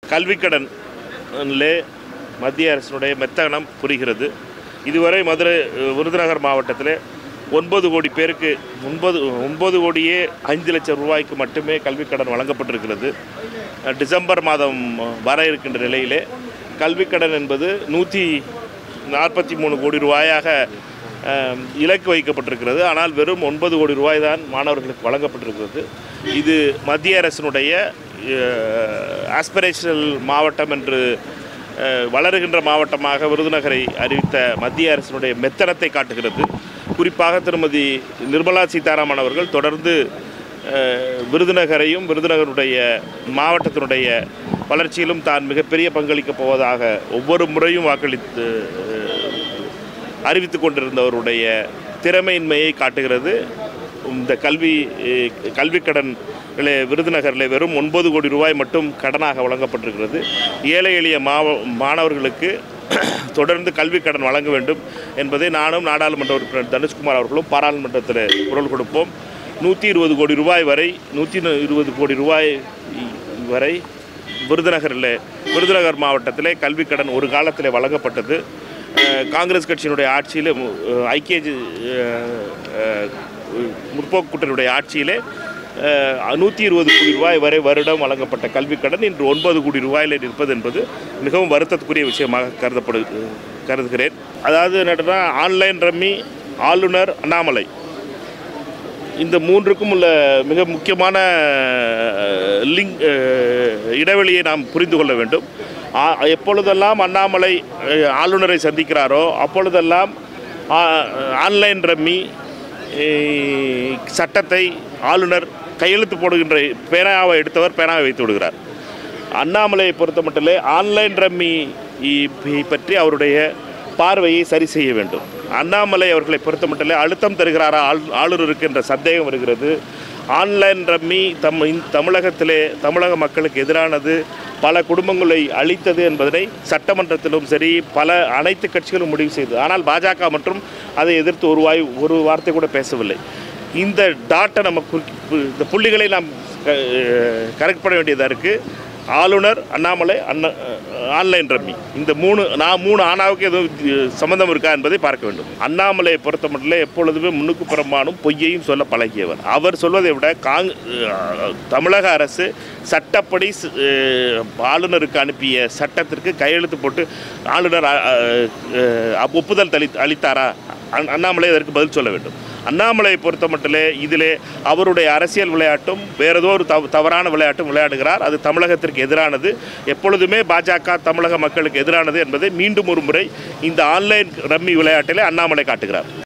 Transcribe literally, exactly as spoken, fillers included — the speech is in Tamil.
கல்விக்கடனிலே மத்திய அரசினுடைய மெத்தனம் புரிகிறது. இதுவரை மதுரை விருதுநகர் மாவட்டத்தில் ஒன்பது கோடி பேருக்கு ஒன்பது ஒன்பது கோடியே ஐந்து லட்சம் ரூபாய்க்கு மட்டுமே கல்விக்கடன் வழங்கப்பட்டிருக்கிறது. டிசம்பர் மாதம் வர இருக்கின்ற நிலையிலே கல்விக்கடன் என்பது நூற்றி நாற்பத்தி மூணு கோடி ரூபாயாக இலக்கு வைக்கப்பட்டிருக்கிறது. ஆனால் வெறும் ஒன்பது கோடி ரூபாய் தான் மாணவர்களுக்கு வழங்கப்பட்டிருக்கிறது. இது மத்திய அரசினுடைய ஆஸ்பிரேஷனல் மாவட்டம் என்று வளருகின்ற மாவட்டமாக விருதுநகரை அறிவித்த மத்திய அரசினுடைய மெத்தனத்தை காட்டுகிறது. குறிப்பாக திருமதி நிர்மலா சீதாராமன் அவர்கள் தொடர்ந்து விருதுநகரையும் விருதுநகருடைய மாவட்டத்தினுடைய வளர்ச்சியிலும் தான் மிகப்பெரிய பங்களிக்கப் போவதாக ஒவ்வொரு முறையும் வாக்களித்து அறிவித்து கொண்டிருந்தவருடைய திறமையின்மையை காட்டுகிறது. இந்த கல்வி கல்விக்கடன் விருதுநகரில் வெறும் ஒன்பது கோடி ரூபாய் மட்டும் கடனாக வழங்கப்பட்டிருக்கிறது. ஏழை எளிய மாவ மாணவர்களுக்கு தொடர்ந்து கல்வி கடன் வழங்க வேண்டும் என்பதை நானும் நாடாளுமன்ற உறுப்பினர் தனுஷ்குமார் அவர்களும் பாராளுமன்றத்தில் குரல் கொடுப்போம். நூற்றி இருபது கோடி ரூபாய் வரை நூற்றி இருபது கோடி ரூபாய் வரை விருதுநகரில் விருதுநகர் மாவட்டத்திலே கல்வி கடன் ஒரு காலத்தில் வழங்கப்பட்டது. காங்கிரஸ் கட்சியினுடைய ஆட்சியில் ஐக்கிய முற்போக்கு கூட்டணியுடைய ஆட்சியிலே நூற்றி இருபது கோடி ரூபாய் வரை வருடம் வழங்கப்பட்ட கல்விக்கடன் இன்று ஒன்பது கோடி ரூபாயில் நிற்பது என்பது மிகவும் வருத்தத்துக்குரிய விஷயமாக கருதப்படு கருதுகிறேன். அதாவது என்னன்னா, ஆன்லைன் ரம்மி, ஆளுநர், அண்ணாமலை இந்த மூன்றுக்கும் உள்ள மிக முக்கியமான லிங்க் இடைவெளியை நாம் புரிந்து கொள்ள வேண்டும். எப்பொழுதெல்லாம் அண்ணாமலை ஆளுநரை சந்திக்கிறாரோ அப்பொழுதெல்லாம் ஆன்லைன் ரம்மி சட்டத்தை ஆளுநர் கையெழுத்து போடுகின்ற பேனாவை எடுத்தவர் பேனாவை வைத்து விடுகிறார். அண்ணாமலையை பொறுத்த மட்டிலே ஆன்லைன் ரம்மி பற்றி அவருடைய பார்வையை சரி செய்ய வேண்டும். அண்ணாமலை அவர்களை பொறுத்த மட்டிலே அழுத்தம் தருகிறாரா ஆளுநருக்கு என்ற சந்தேகம் வருகிறது. ஆன்லைன் ரம்மி தம் தமிழகத்திலே தமிழக மக்களுக்கு எதிரானது, பல குடும்பங்களை அழித்தது என்பதனை சட்டமன்றத்திலும் சரி பல அனைத்து கட்சிகளும் முடிவு செய்தது. ஆனால் பாஜக மற்றும் அதை எதிர்த்து ஒரு வாய் ஒரு வார்த்தை கூட பேசவில்லை. இந்த டாட்டை நம்ம இந்த புள்ளிகளை நாம் கரெக்ட் பண்ண வேண்டியதாக இருக்குது. ஆளுநர், அண்ணாமலை, அண்ணா ஆன்லைன் ரம்மி இந்த மூணு நான் மூணு ஆனாவுக்கு எதுவும் சம்மந்தம் இருக்கா என்பதை பார்க்க வேண்டும். அண்ணாமலையை பொறுத்த மட்டும் எப்பொழுதுமே முன்னுக்கு புறம்பானும் பொய்யையும் சொல்ல பழகியவர். அவர் சொல்வதை விட காங் தமிழக அரசு சட்டப்படி ஆளுநருக்கு அனுப்பிய சட்டத்திற்கு கையெழுத்து போட்டு ஆளுநர் ஒப்புதல் தளி அளித்தாரா? அண்ணாமலை அதற்கு பதில் சொல்ல வேண்டும். அண்ணாமலையை பொறுத்த மட்டிலே இதிலே அவருடைய அரசியல் விளையாட்டும் வேறதோ ஒரு தவ தவறான விளையாட்டும் விளையாடுகிறார். அது தமிழகத்திற்கு எதிரானது. எப்பொழுதுமே பாஜக தமிழக மக்களுக்கு எதிரானது என்பதை மீண்டும் ஒரு முறை இந்த ஆன்லைன் ரம்மி விளையாட்டிலே அண்ணாமலை காட்டுகிறார்.